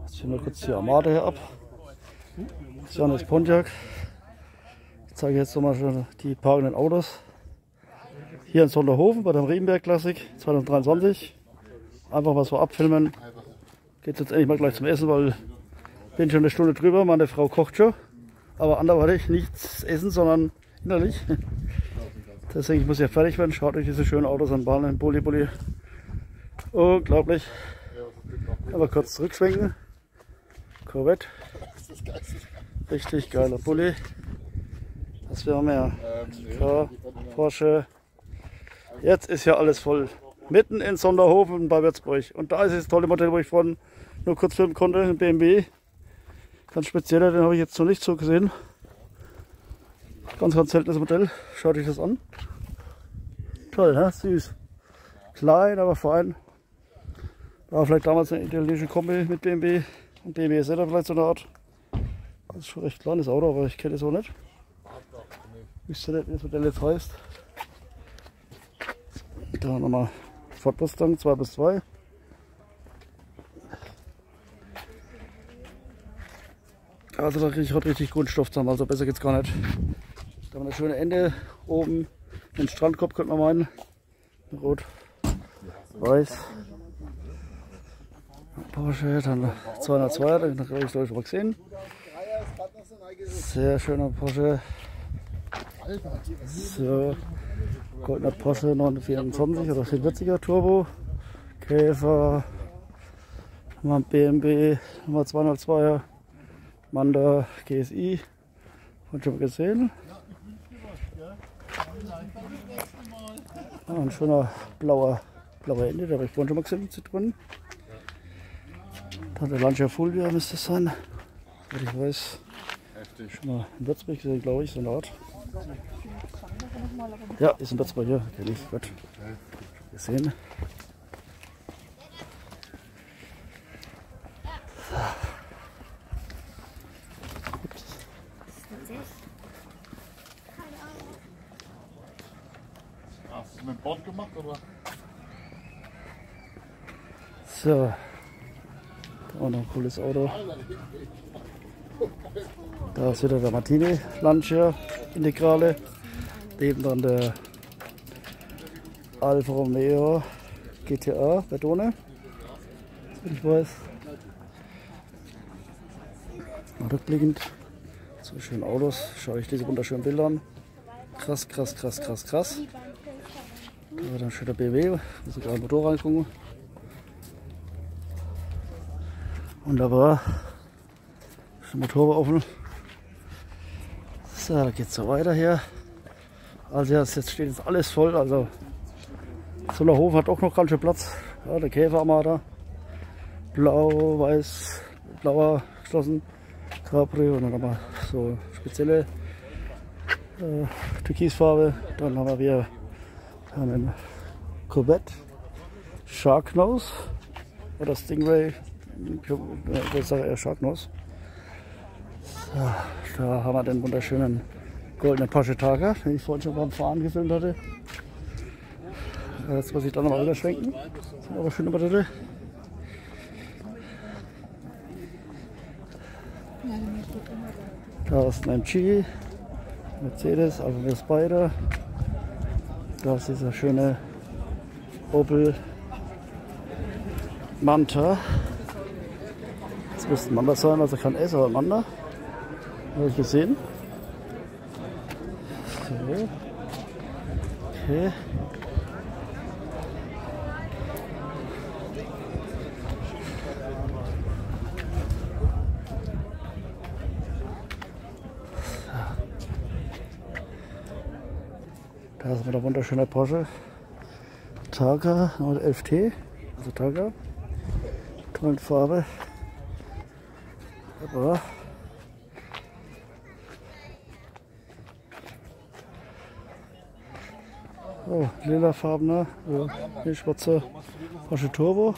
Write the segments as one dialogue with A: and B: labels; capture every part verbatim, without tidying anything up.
A: Jetzt ziehen wir kurz die Armada hier ab. Christian ist Pontiac. Ich zeige jetzt nochmal schon die parkenden Autos. Hier in Sonderhofen bei der Riebenberg Classic zwanzig dreiundzwanzig. Einfach mal so abfilmen. Geht jetzt endlich mal gleich zum Essen, weil ich bin schon eine Stunde drüber. Meine Frau kocht schon. Aber anderweitig nichts essen, sondern innerlich. Deswegen muss ich ja fertig werden. Schaut euch diese schönen Autos an, Bahnen, Bulli, Bulli. Unglaublich. Aber kurz zurückschwenken. Corvette. Richtig geiler Bulli. Was wir haben ja. Ja, Porsche. Jetzt ist ja alles voll. Mitten in Sonderhofen bei Würzburg. Und da ist das tolle Modell, wo ich vorhin nur kurz filmen konnte, ein B M W. Ganz spezieller, den habe ich jetzt noch nicht so gesehen. Ganz, ganz seltenes Modell. Schaut euch das an. Toll, ne? Süß. Klein, aber fein. War vielleicht damals eine italienische Kombi mit B M W. Und B M W ist ja vielleicht so eine Art. Das ist schon ein recht kleines Auto, aber ich kenne es auch nicht. Ich wüsste nicht, wie das Modell jetzt heißt. Da nochmal Ford Mustang zwei bis zwei. Also da kriege ich heute richtig guten Stoff zusammen, also besser geht's gar nicht. Da haben wir eine schöne Ende oben, den Strandkorb könnte man meinen. Rot, weiß. Porsche, dann zweihundertzweier, den habe ich glaube ich schon mal gesehen. Sehr schöner Porsche. So, goldener Porsche neunhundertvierundzwanzig oder vierundvierziger Turbo. Käfer, nochmal B M W, nochmal zweihundertzweier. Manda G S I, und schon gesehen. Ah, ein schöner blauer, blauer Ende, da habe ich vorhin schon mal gesehen, Citroën. Dann der Lancia Fulvia müsste es sein, soweit ich weiß. Schon mal in Würzburg gesehen, glaube ich, so eine Art. Ja, ist in Würzburg, ja, kenne ich, gut. Gesehen.
B: Hast du mit Bord gemacht oder?
A: So, da auch noch ein cooles Auto. Da ist wieder der Martini Lancia Integrale. Neben dann der Alfa Romeo G T A Verdone. Wenn ich weiß. Rückblickend. So schöne Autos. Schaue ich diese wunderschönen Bilder an. Krass, krass, krass, krass, krass. Da wird ein schöner B M W. Muss ich gerade im Motor reingucken. Wunderbar. Schon Motor war offen. So, da geht es so weiter hier. Also jetzt steht jetzt alles voll. Also Sonderhofen hat auch noch ganz schön Platz. Ja, der Käfer Armada. Blau, weiß, blauer geschlossen. Capri und dann haben wir so spezielle äh, Türkisfarbe. Dann haben wir wieder einen Corvette Sharknose oder Stingray. Ich würde sagen eher Sharknose. So, da haben wir den wunderschönen goldenen Porsche Targa, den ich vorhin schon beim Fahren gefilmt hatte. Jetzt muss ich dann nochmal wieder schwenken. Das sind aber schöne Modelle. Da ist ein M G, Mercedes, also der Spider. Da ist dieser schöne Opel Manta. Das müsste ein Manta sein, also kein S, aber ein Manta. Habe ich gesehen. So. Okay. Da ist wieder wunderschöner Porsche Targa elf T, also Targa, tollen Farbe. Aber oh, lilafarbener, ja, schwarzer Porsche Turbo.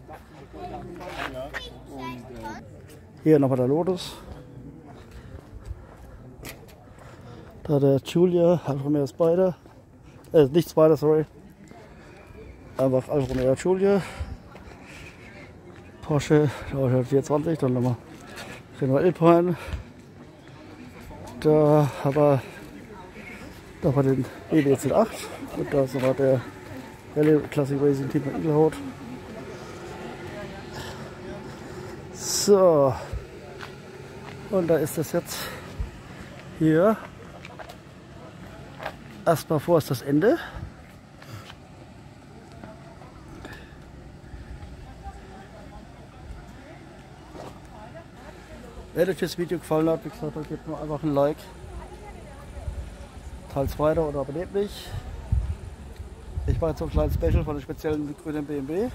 A: Hier nochmal der Lotus. Da der Giulia Alfa Romeo Spider. Äh, nicht Spider, sorry. Einfach Alfa Romeo Giulia. Porsche vierhundertvierundzwanzig, dann nochmal Renault Alpine. Da haben wir noch mal den E W Z acht und da ist nochmal der Rallye Classic Racing Team mit Igelhaut. So, und da ist das jetzt hier. Erstmal vor ist das Ende. Wenn euch das Video gefallen hat, wie gesagt, dann gebt mir einfach ein Like. Teilt weiter oder abonniert mich. Ich mache jetzt so ein kleines Special von einem speziellen grünen B M W.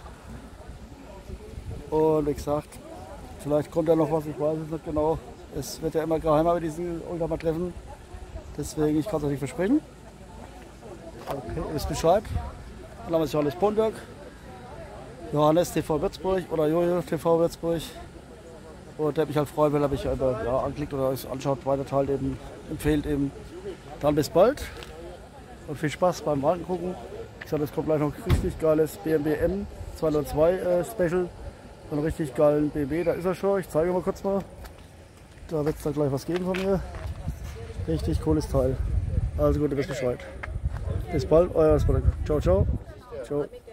A: Und wie gesagt, vielleicht kommt ja noch was, ich weiß es nicht genau. Es wird ja immer geheimer bei diesen Ultramar-Treffen. Deswegen, ich kann es euch nicht versprechen. Okay, ihr wisst Bescheid. Mein Name ist Johannes Ponberg. Johannes T V Würzburg oder Jojo T V Würzburg. Und der mich halt freuen, wenn er mich einfach, ja, anklickt oder es anschaut, weiterteilt, eben, empfiehlt eben. Dann bis bald und viel Spaß beim Wagen gucken. Ich sage, es kommt gleich noch ein richtig geiles B M W M zweihundertzwei äh, Special. Einen richtig geilen B M W, da ist er schon. Ich zeige mal kurz mal. Da wird es dann gleich was geben von mir. Richtig cooles Teil. Also gut, ihr wisst Bescheid. Bis bald, euer Spotter. Ciao, ciao. Ciao.